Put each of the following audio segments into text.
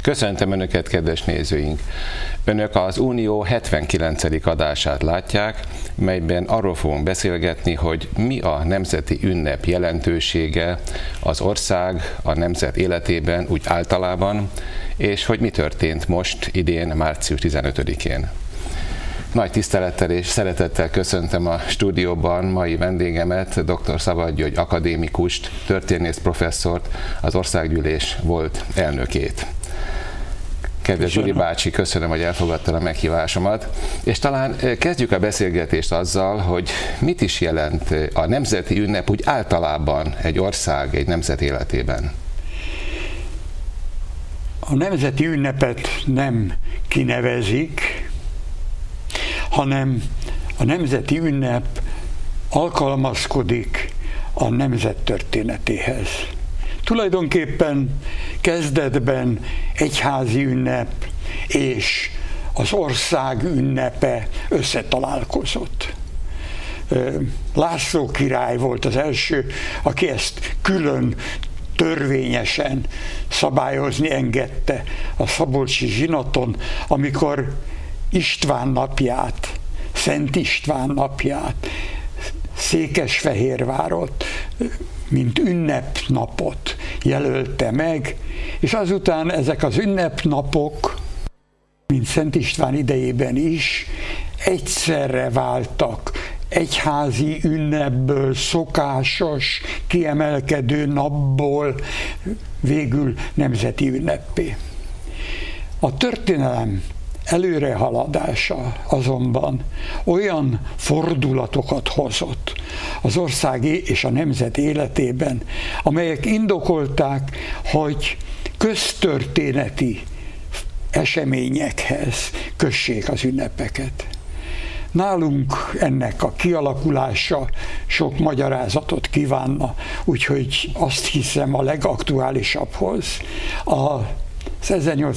Köszöntöm Önöket, kedves nézőink! Önök az Unió 79. adását látják, melyben arról fogunk beszélgetni, hogy mi a nemzeti ünnep jelentősége az ország, a nemzet életében úgy általában, és hogy mi történt most idén, március 15-én. Nagy tisztelettel és szeretettel köszöntöm a stúdióban mai vendégemet, dr. Szabad György akadémikust, történész professzort, az Országgyűlés volt elnökét. Kedves Gyuri bácsi, köszönöm, hogy elfogadtad a meghívásomat, és talán kezdjük a beszélgetést azzal, hogy mit is jelent a nemzeti ünnep úgy általában egy ország, egy nemzet életében. A nemzeti ünnepet nem kinevezik, hanem a nemzeti ünnep alkalmazkodik a nemzet történetéhez. Tulajdonképpen kezdetben egyházi ünnep és az ország ünnepe összetalálkozott. László király volt az első, aki ezt külön törvényesen szabályozni engedte a szabolcsi zsinaton, amikor István napját, Szent István napját, Székesfehérvárot, mint ünnepnapot jelölte meg, és azután ezek az ünnepnapok, mint Szent István idejében is, egyszerre váltak egyházi ünnepből, szokásos, kiemelkedő napból végül nemzeti ünneppé. A történelem előrehaladása azonban olyan fordulatokat hozott az országi és a nemzet életében, amelyek indokolták, hogy köztörténeti eseményekhez kössék az ünnepeket. Nálunk ennek a kialakulása sok magyarázatot kívánna, úgyhogy azt hiszem a legaktuálisabbhoz az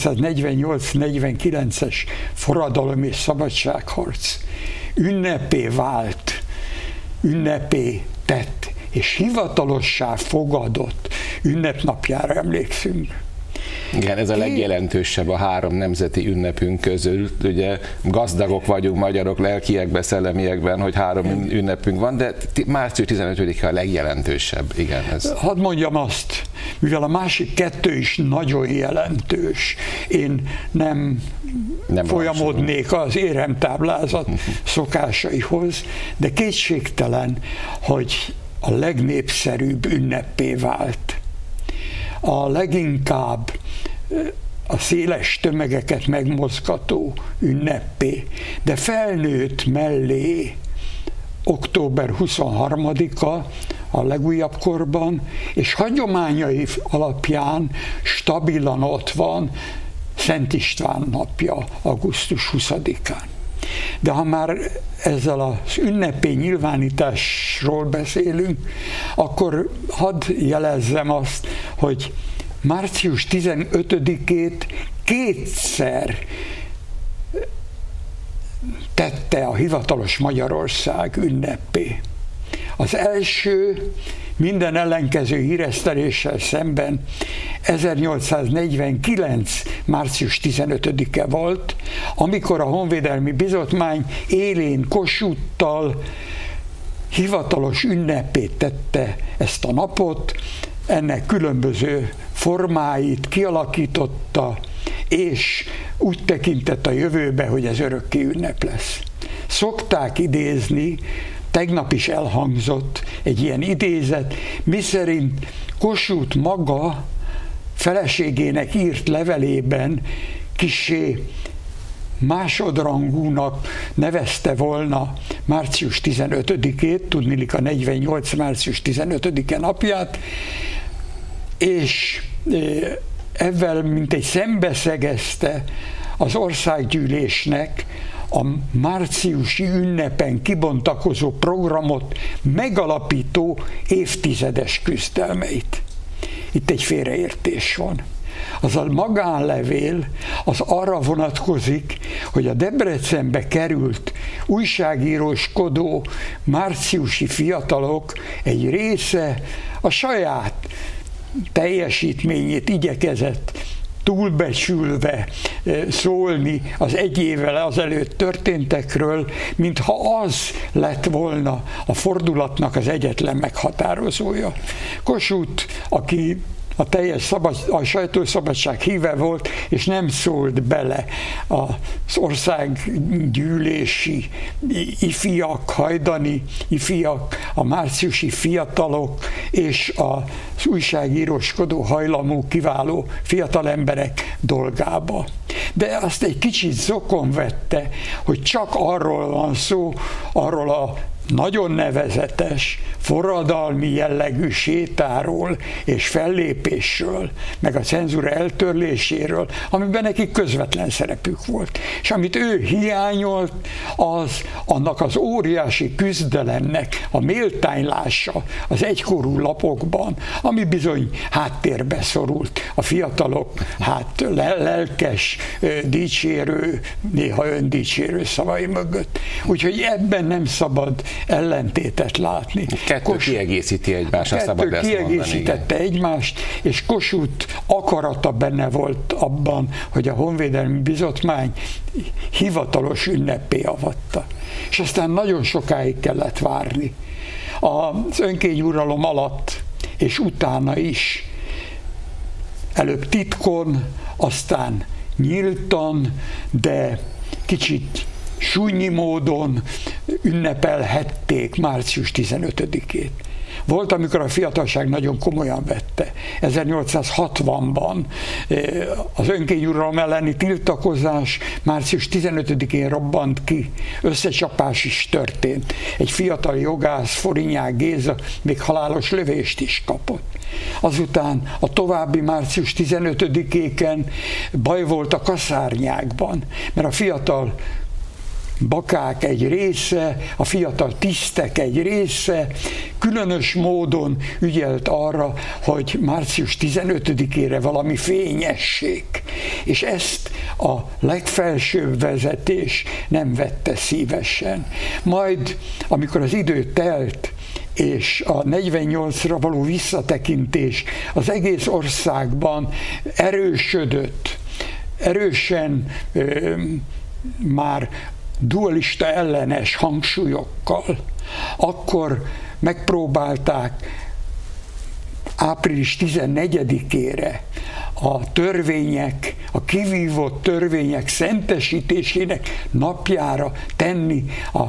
1848-49-es forradalom és szabadságharc ünnepé vált, ünnepé tett és hivatalossá fogadott ünnepnapjára emlékszünk. Igen, ez a legjelentősebb a három nemzeti ünnepünk közül. Ugye gazdagok vagyunk magyarok lelkiekben, szellemiekben, hogy három ünnepünk van, de március 15-e a legjelentősebb. Igen, ez. Hadd mondjam azt, mivel a másik kettő is nagyon jelentős, én nem folyamodnék az éremtáblázat szokásaihoz, de kétségtelen, hogy a legnépszerűbb ünnepé vált. A leginkább a széles tömegeket megmozgató ünnepé, de felnőtt mellé október 23-a a legújabb korban, és hagyományai alapján stabilan ott van Szent István napja, augusztus 20-án. De ha már ezzel az ünnepi nyilvánításról beszélünk, akkor hadd jelezzem azt, hogy március 15-ét kétszer tette a hivatalos Magyarország ünnepé. Az első minden ellenkező híreszteléssel szemben 1849. március 15-e volt, amikor a Honvédelmi Bizottmány élén Kossuthtal hivatalos ünnepét tette ezt a napot, ennek különböző formáit kialakította, és úgy tekintett a jövőbe, hogy ez örökké ünnep lesz. Szokták idézni, tegnap is elhangzott egy ilyen idézet, miszerint Kossuth maga feleségének írt levelében kissé másodrangúnak nevezte volna március 15-ét, tudniillik a 48. március 15-e napját, és ezzel mintegy szembeszegezte az országgyűlésnek a márciusi ünnepen kibontakozó programot megalapító évtizedes küzdelmeit. Itt egy félreértés van. Az a magánlevél az arra vonatkozik, hogy a Debrecenbe került újságíróskodó márciusi fiatalok egy része a saját teljesítményét igyekezett túlbecsülve szólni az egy évvel azelőtt történtekről, mintha az lett volna a fordulatnak az egyetlen meghatározója. Kossuth, aki a teljes a sajtószabadság híve volt, és nem szólt bele az országgyűlési ifjak, hajdani ifjak, a márciusi fiatalok és az újságíróskodó hajlamú, kiváló fiatal emberek dolgába. De azt egy kicsit zokon vette, hogy csak arról van szó, arról a nagyon nevezetes, forradalmi jellegű sétáról és fellépésről, meg a cenzúra eltörléséről, amiben nekik közvetlen szerepük volt. És amit ő hiányolt, az annak az óriási küzdelemnek a méltánylása az egykorú lapokban, ami bizony háttérbe szorult. A fiatalok lelkes, dicsérő, néha öndicsérő szavai mögött. Úgyhogy ebben nem szabad ellentétet látni. Kettő kiegészíti egymást, azt szabad ezt mondani. Kiegészítette egymást, és Kossuth akarata benne volt abban, hogy a Honvédelmi Bizottmány hivatalos ünnepé avatta. És aztán nagyon sokáig kellett várni. Az önkényuralom alatt és utána is. Előbb titkon, aztán nyíltan, de kicsit súnyi módon ünnepelhették március 15-ét. Volt, amikor a fiatalság nagyon komolyan vette. 1860-ban az önkényuralom elleni tiltakozás március 15-én robbant ki, összecsapás is történt. Egy fiatal jogász, Forinyák Géza még halálos lövést is kapott. Azután a további március 15-éken baj volt a kaszárnyákban, mert a fiatal bakák egy része, a fiatal tisztek egy része különös módon ügyelt arra, hogy március 15-ére valami fényesség. És ezt a legfelsőbb vezetés nem vette szívesen. Majd, amikor az idő telt, és a 48-ra való visszatekintés az egész országban erősödött, erősen már dualista ellenes hangsúlyokkal, akkor megpróbálták április 14-ére a törvények, a kivívott törvények szentesítésének napjára tenni a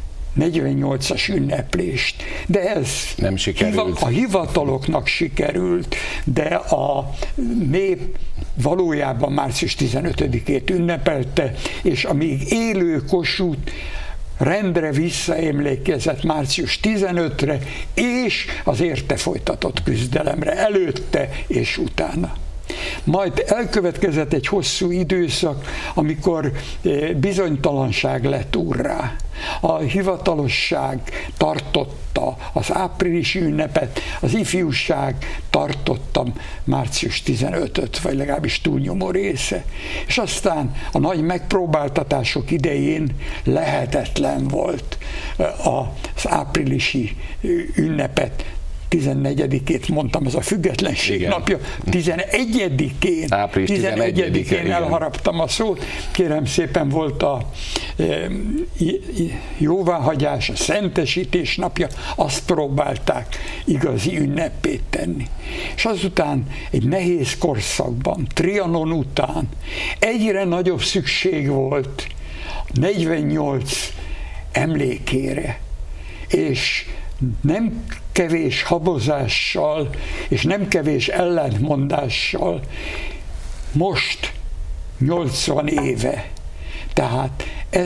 48-as ünneplést. De ez nem sikerült. A hivataloknak sikerült, de a nép valójában március 15-ét ünnepelte, és amíg élő Kossuth rendre visszaemlékezett március 15-re, és az érte folytatott küzdelemre, előtte és utána. Majd elkövetkezett egy hosszú időszak, amikor bizonytalanság lett urrá. A hivatalosság tartotta az áprilisi ünnepet, az ifjúság tartotta március 15-öt, vagy legalábbis túlnyomó része. És aztán a nagy megpróbáltatások idején lehetetlen volt az áprilisi ünnepet 14-ét mondtam, ez a függetlenség igen. napja, 11-én, április 11-én elharaptam a szót, kérem szépen, volt a jóváhagyás, a szentesítés napja, azt próbálták igazi ünnepét tenni. És azután egy nehéz korszakban, Trianon után egyre nagyobb szükség volt 48 emlékére, és nem kevés habozással és nem kevés ellentmondással most 80 éve, tehát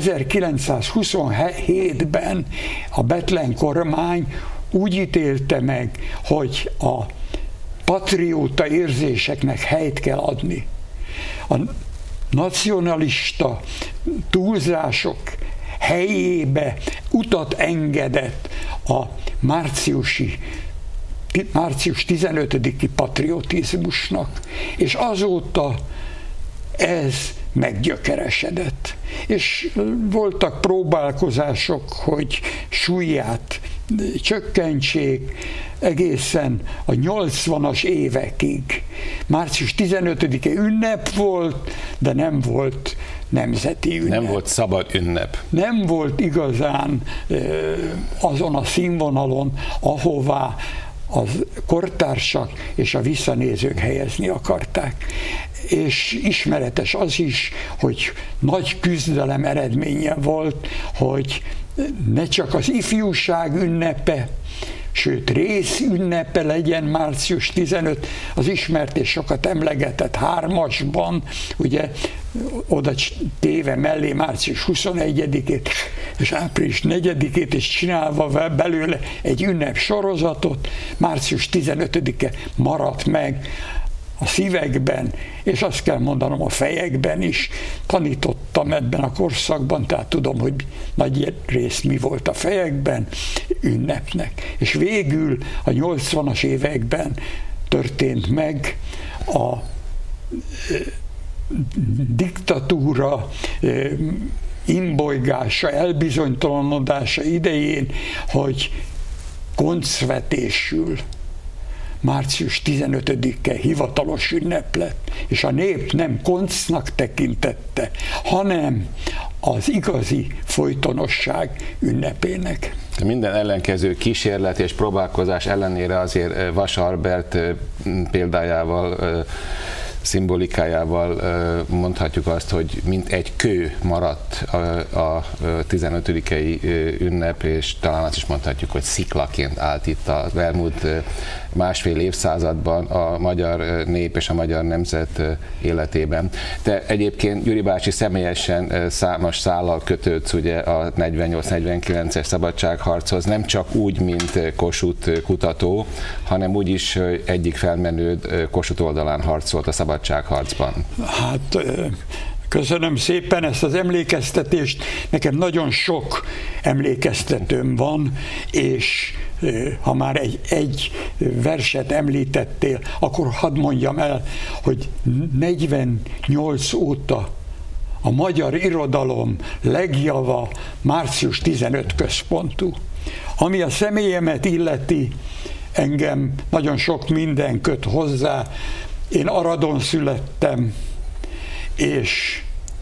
1927-ben a Bethlen kormány úgy ítélte meg, hogy a patrióta érzéseknek helyt kell adni. A nacionalista túlzások helyébe utat engedett a március 15-i patriotizmusnak, és azóta ez meggyökeresedett. És voltak próbálkozások, hogy súlyát csökkentsék egészen a 80-as évekig. Március 15-e ünnep volt, de nem volt nemzeti ünnep. Nem volt szabad ünnep. Nem volt igazán azon a színvonalon, ahová a kortársak és a visszanézők helyezni akarták. És ismeretes az is, hogy nagy küzdelem eredménye volt, hogy ne csak az ifjúság ünnepe, sőt részünnepe legyen március 15, az ismert és sokat emlegetett 3-asban, ugye oda téve mellé március 21-ét és április 4-ét, és csinálva belőle egy ünnep sorozatot, március 15-e maradt meg a szívekben, és azt kell mondanom, a fejekben is. Tanítottam ebben a korszakban, tehát tudom, hogy nagy rész mi volt a fejekben ünnepnek. És végül a 80-as években történt meg a diktatúra imbolygása, elbizonytalanodása idején, hogy koncvetésül március 15-e hivatalos ünnep lett, és a nép nem koncnak tekintette, hanem az igazi folytonosság ünnepének. Minden ellenkező kísérlet és próbálkozás ellenére azért Vas Albert példájával, szimbolikájával mondhatjuk azt, hogy mint egy kő maradt a 15-i ünnep, és talán azt is mondhatjuk, hogy sziklaként állt itt az elmúlt másfél évszázadban a magyar nép és a magyar nemzet életében. Te egyébként, Gyuri bácsi, személyesen számos szállal kötődsz ugye a 48-49-es szabadságharchoz, nem csak úgy, mint Kossuth kutató, hanem úgy is egyik felmenőd Kossuth oldalán harcolt a szabadságharcban. Hát köszönöm szépen ezt az emlékeztetést. Nekem nagyon sok emlékeztetőm van, és ha már egy verset említettél, akkor hadd mondjam el, hogy 48 óta a magyar irodalom legjava március 15 központú. Ami a személyemet illeti, engem nagyon sok minden köt hozzá. Én Aradon születtem, és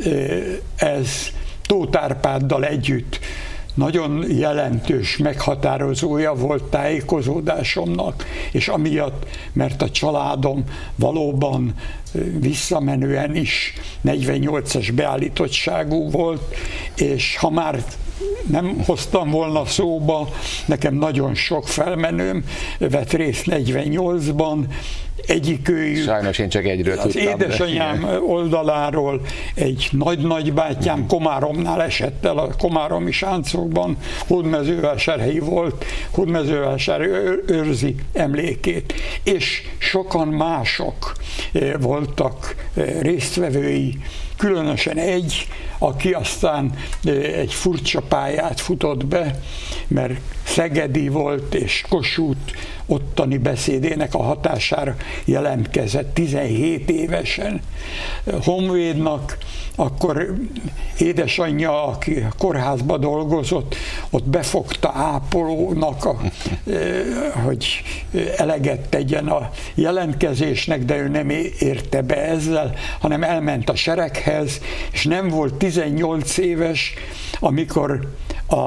ez Tóth Árpáddal együtt nagyon jelentős meghatározója volt tájékozódásomnak, és amiatt, mert a családom valóban visszamenően is 48-as beállítottságú volt, és ha már nem hoztam volna szóba, nekem nagyon sok felmenőm vett részt 48-ban, egyikőjük, sajnos én csak egyről az tudtam, édesanyám oldaláról egy nagy-nagybátyám Komáromnál esett el, a komáromi sáncokban, hódmezővásárhelyi volt, hódmezővásárhely őrzi emlékét, és sokan mások voltak résztvevői, különösen egy, aki aztán egy furcsa pályát futott be, mert szegedi volt, és Kossuth ottani beszédének a hatására jelentkezett 17 évesen Honvédnak, akkor édesanyja, aki a kórházba dolgozott, ott befogta ápolónak, hogy eleget tegyen a jelentkezésnek, de ő nem érte be ezzel, hanem elment a sereghez, és nem volt 18 éves, amikor a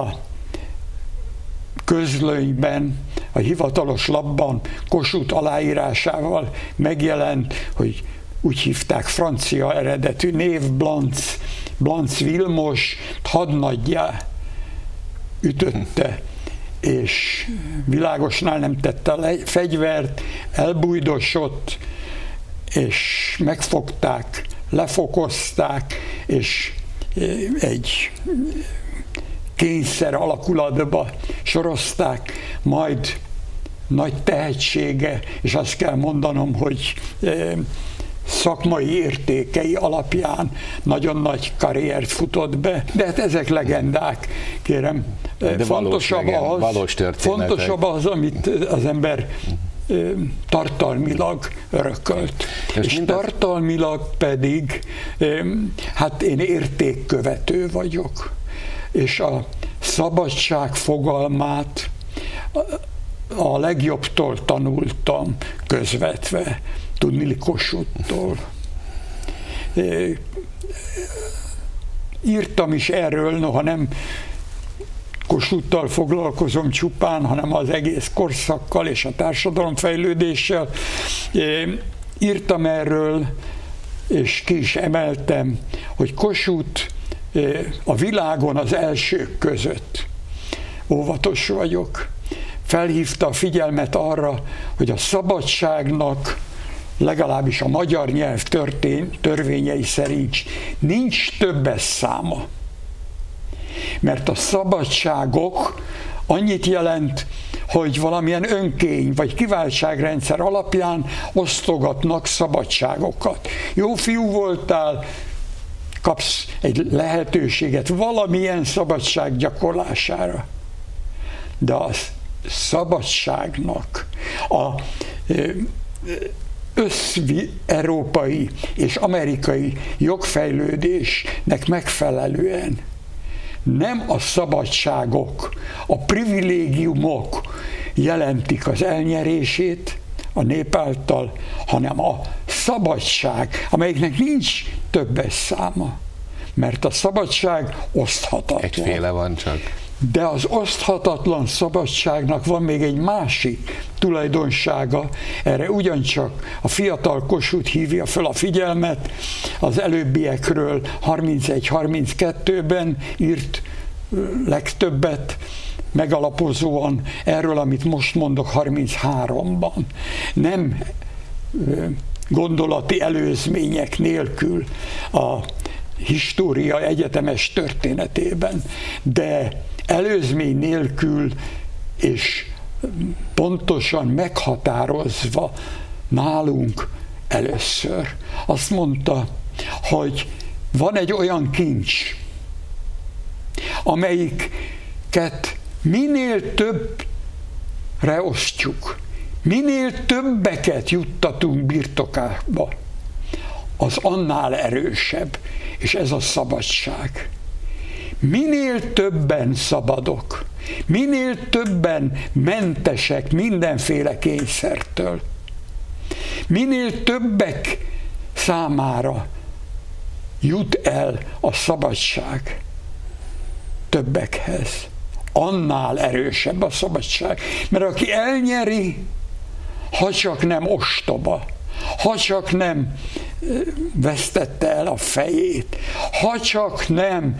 közlönyben, a hivatalos lapban Kossuth aláírásával megjelent, hogy úgy hívták, francia eredetű név, Blanc Vilmos hadnaggyá ütötte, és világosnál nem tette a fegyvert, elbújdosott, és megfogták, lefokozták, és egy kényszer alakulatba sorozták, majd nagy tehetsége, és azt kell mondanom, hogy szakmai értékei alapján nagyon nagy karriert futott be, de hát ezek legendák, kérem. De fontosabb az, amit az ember tartalmilag örökölt. És tartalmilag pedig, hát én értékkövető vagyok, és a szabadság fogalmát a legjobbtól tanultam közvetve, tudni Kossuth-tól. Írtam is erről, noha nem Kossuth-tal foglalkozom csupán, hanem az egész korszakkal és a társadalomfejlődéssel. Írtam erről, és ki is emeltem, hogy Kossuth a világon az elsők között, óvatos vagyok, felhívta a figyelmet arra, hogy a szabadságnak legalábbis a magyar nyelv törvényei szerint nincs többes száma. Mert a szabadságok annyit jelent, hogy valamilyen önkény vagy kiváltságrendszer alapján osztogatnak szabadságokat. Jó fiú voltál, kapsz egy lehetőséget valamilyen szabadság gyakorlására. De a szabadságnak a összeurópai és amerikai jogfejlődésnek megfelelően nem a szabadságok, a privilégiumok jelentik az elnyerését a nép által, hanem a szabadság, amelyiknek nincs többes száma. Mert a szabadság oszthatatlan. Egyféle van csak. De az oszthatatlan szabadságnak van még egy másik tulajdonsága, erre ugyancsak a fiatal Kossuth hívja fel a figyelmet, az előbbiekről 31-32-ben írt legtöbbet, megalapozóan erről, amit most mondok 33-ban. Nem gondolati előzmények nélkül a história egyetemes történetében, de előzmény nélkül és pontosan meghatározva nálunk először. Azt mondta, hogy van egy olyan kincs, amelyiket minél többre osztjuk, minél többeket juttatunk birtokába, az annál erősebb, és ez a szabadság. Minél többen szabadok, minél többen mentesek mindenféle kényszertől, minél többek számára jut el a szabadság többekhez, annál erősebb a szabadság. Mert aki elnyeri, ha csak nem ostoba, ha csak nem vesztette el a fejét, ha csak nem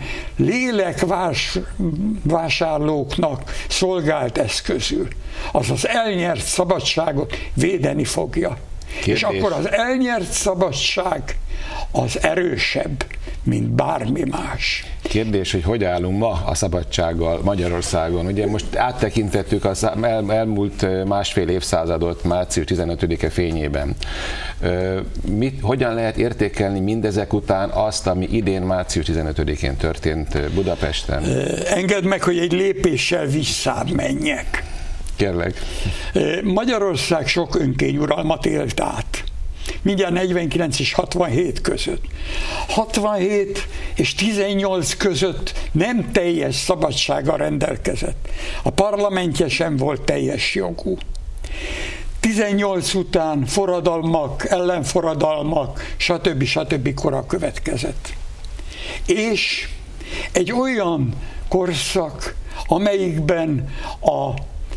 lélekvásárlóknak szolgált eszközül, az az elnyert szabadságot védeni fogja. Kérdés. És akkor az elnyert szabadság az erősebb, mint bármi más. Kérdés, hogy állunk ma a szabadsággal Magyarországon. Ugye most áttekintettük az elmúlt másfél évszázadot március 15-e fényében. Hogyan lehet értékelni mindezek után azt, ami idén március 15-én történt Budapesten? Engedd meg, hogy egy lépéssel visszább menjek. Kérlek. Magyarország sok önkényuralmat élt át. Mindjárt 49 és 67 között. 67 és 18 között nem teljes szabadsággal rendelkezett. A parlamentje sem volt teljes jogú. 18 után forradalmak, ellenforradalmak, stb. Kora következett. És egy olyan korszak, amelyikben a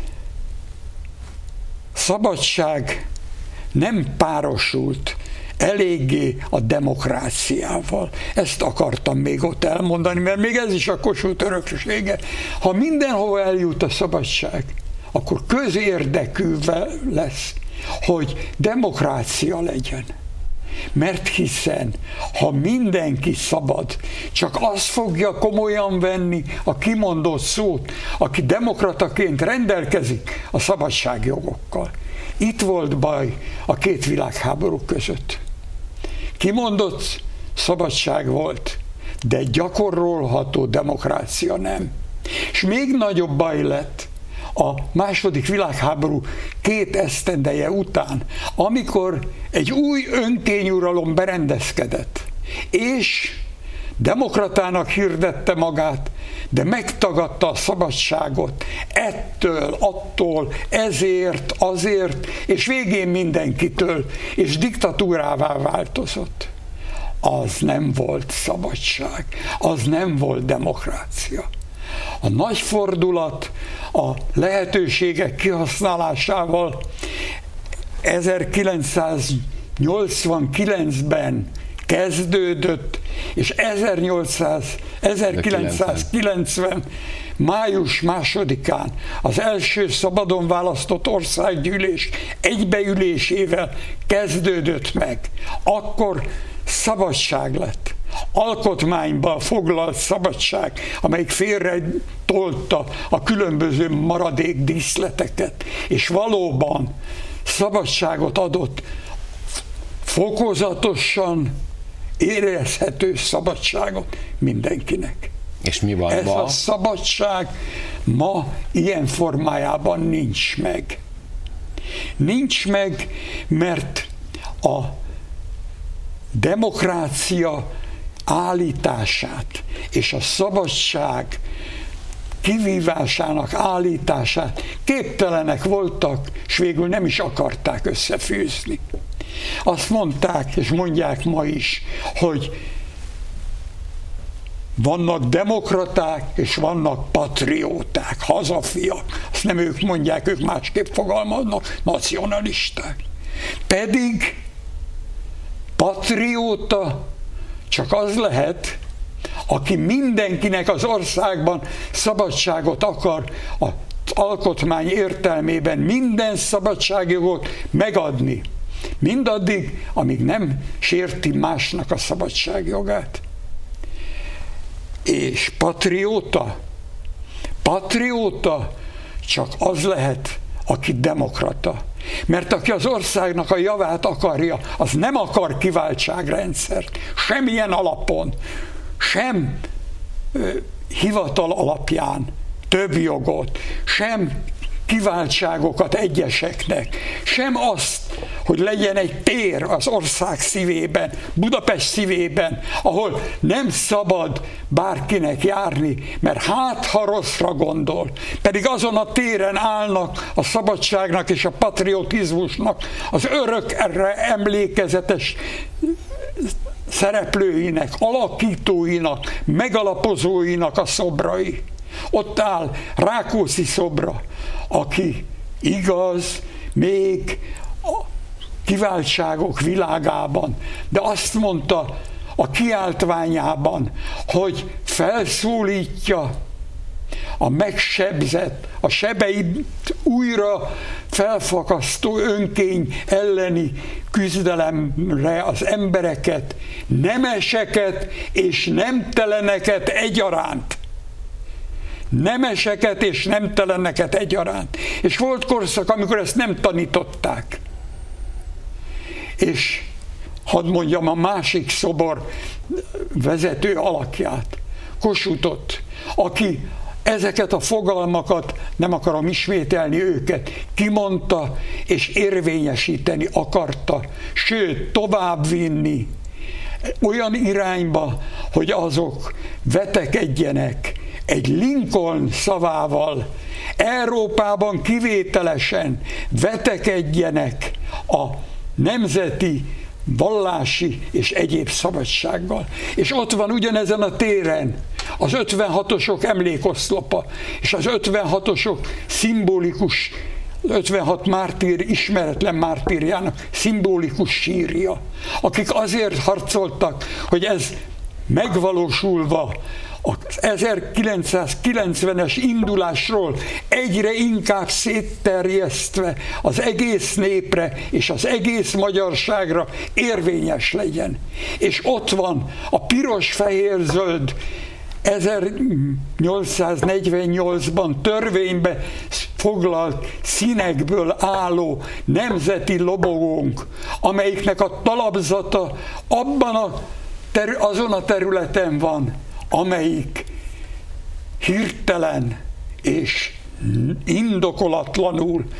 szabadság nem párosult eléggé a demokráciával. Ezt akartam még ott elmondani, mert még ez is a Kossuth öröksége. Ha mindenhova eljut a szabadság, akkor közérdekű lesz, hogy demokrácia legyen. Mert hiszen, ha mindenki szabad, csak az fogja komolyan venni a kimondott szót, aki demokrataként rendelkezik a szabadságjogokkal. Itt volt baj a két világháború között. Kimondott szabadság volt, de gyakorolható demokrácia nem. És még nagyobb baj lett a második világháború 2 esztendeje után, amikor egy új önkényuralom berendezkedett, és demokratának hirdette magát, de megtagadta a szabadságot ettől, attól, ezért, azért, és végén mindenkitől, és diktatúrává változott. Az nem volt szabadság, az nem volt demokrácia. A nagy fordulat a lehetőségek kihasználásával 1989-ben kezdődött, és 1990 május 2-án az első szabadon választott országgyűlés egybeülésével kezdődött meg. Akkor szabadság lett. Alkotmányban foglalt szabadság, amelyik félre tolta a különböző maradék díszleteket, és valóban szabadságot adott, fokozatosan érezhető szabadságot mindenkinek. És mi van Ez ma? a szabadság ma ilyen formájában nincs meg. Nincs meg, mert a demokrácia állítását és a szabadság kivívásának állítását képtelenek voltak, és végül nem is akarták összefűzni. Azt mondták, és mondják ma is, hogy vannak demokraták, és vannak patrióták, hazafiak. Azt nem ők mondják, ők másképp fogalmaznak, nacionalisták. Pedig patrióta csak az lehet, aki mindenkinek az országban szabadságot akar, az alkotmány értelmében minden szabadságjogot megadni. Mindaddig, amíg nem sérti másnak a szabadságjogát. És patrióta csak az lehet, aki demokrata. Mert aki az országnak a javát akarja, az nem akar kiváltságrendszert. Semmilyen alapon, sem hivatal alapján több jogot, sem kiváltságokat egyeseknek, sem azt, hogy legyen egy tér az ország szívében, Budapest szívében, ahol nem szabad bárkinek járni, mert hát ha rosszra gondol. Pedig azon a téren állnak a szabadságnak és a patriotizmusnak az örökre emlékezetes szereplőinek, alakítóinak, megalapozóinak a szobrai. Ott áll Rákóczi szobra, aki igaz, még a kiváltságok világában, de azt mondta a kiáltványában, hogy felszólítja a megsebzett, a sebeit újra felfakasztó önkény elleni küzdelemre az embereket, nemeseket és nemteleneket egyaránt. Nemeseket és nemteleneket egyaránt. És volt korszak, amikor ezt nem tanították. És hadd mondjam a másik szobor vezető alakját, Kossuthot, aki ezeket a fogalmakat, nem akarom ismételni őket, kimondta és érvényesíteni akarta, sőt továbbvinni olyan irányba, hogy azok vetekedjenek egy Lincoln szavával, Európában kivételesen vetekedjenek a nemzeti, vallási és egyéb szabadsággal. És ott van ugyanezen a téren az 56-osok emlékoszlopa, és az 56-osok szimbolikus, 56 mártír, ismeretlen mártírjának szimbolikus sírja, akik azért harcoltak, hogy ez megvalósulva az 1990-es indulásról egyre inkább szétterjesztve az egész népre és az egész magyarságra érvényes legyen. És ott van a piros-fehér-zöld 1848-ban törvénybe foglalt színekből álló nemzeti lobogónk, amelyiknek a talapzata azon a területen van, amelyik hirtelen és indokolatlanul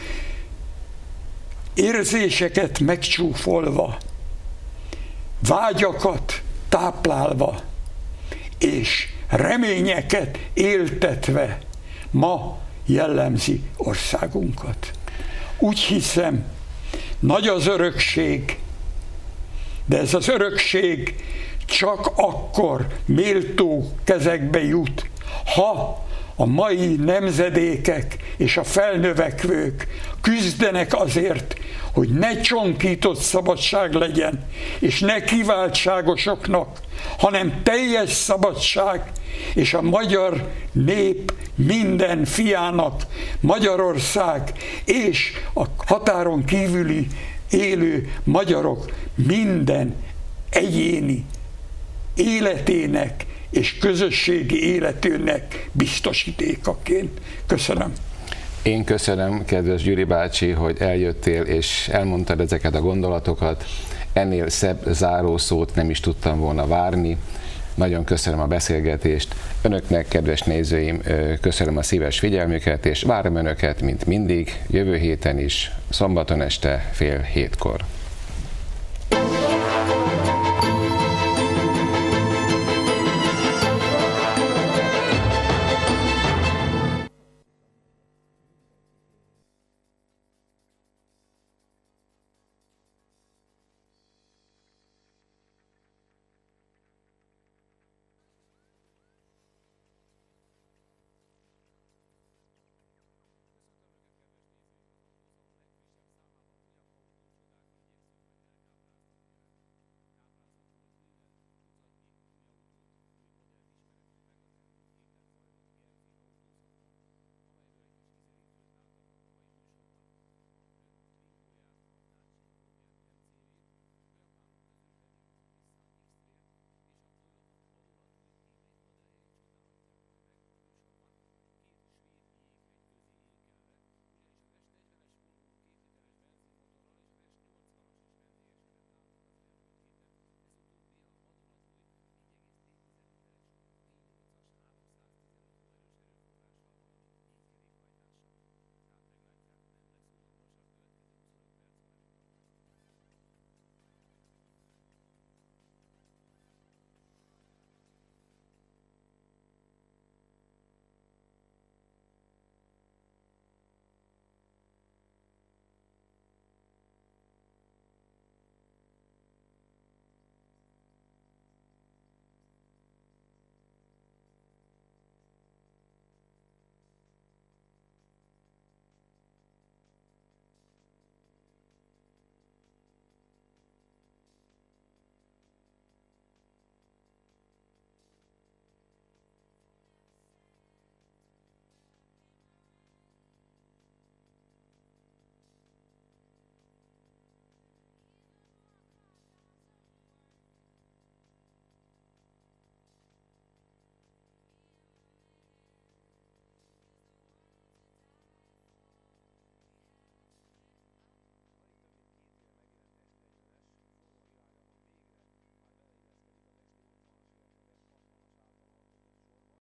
érzéseket megcsúfolva, vágyakat táplálva és reményeket éltetve ma jellemzi országunkat. Úgy hiszem, nagy az örökség, de ez az örökség csak akkor méltó kezekbe jut, ha a mai nemzedékek és a felnövekvők küzdenek azért, hogy ne csonkított szabadság legyen, és ne kiváltságosoknak, hanem teljes szabadság, és a magyar nép minden fiának, Magyarország és a határon kívüli élő magyarok minden egyéni életének és közösségi életének biztosítékaként. Köszönöm. Én köszönöm, kedves Gyuri bácsi, hogy eljöttél és elmondtad ezeket a gondolatokat. Ennél szebb zárószót nem is tudtam volna várni. Nagyon köszönöm a beszélgetést. Önöknek, kedves nézőim, köszönöm a szíves figyelmüket, és várom Önöket, mint mindig, jövő héten is, szombaton este 6:30.